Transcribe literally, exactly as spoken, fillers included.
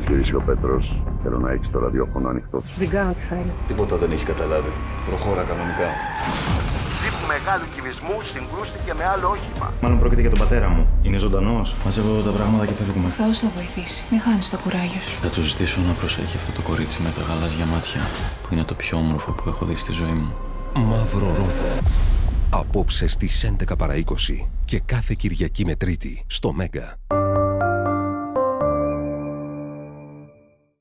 γυρίσει ο Πέτρος. Θέλω να έχεις το ραδιόφωνο ανοιχτό. Δεν κάνω τη σάλη. Τίποτα δεν έχει καταλάβει. Προχώρα κανονικά. Τζιπ μεγάλου κυβισμού συγκρούστηκε με άλλο όχημα. Μάλλον πρόκειται για τον πατέρα μου. Είναι ζωντανός. Μαζεύω τα πράγματα και φεύγουμε. Ο Θεός θα βοηθήσει. Μην χάνεις το κουράγιο σου. Θα του ζητήσω να προσέχει αυτό το κορίτσι με τα γαλάζια μάτια, που είναι το πιο όμορφο που έχω δει στη ζωή μου. Μαυρορόδο. Απόψε στις έντεκα παρά είκοσι και κάθε Κυριακή με Τρίτη στο Μέγκα.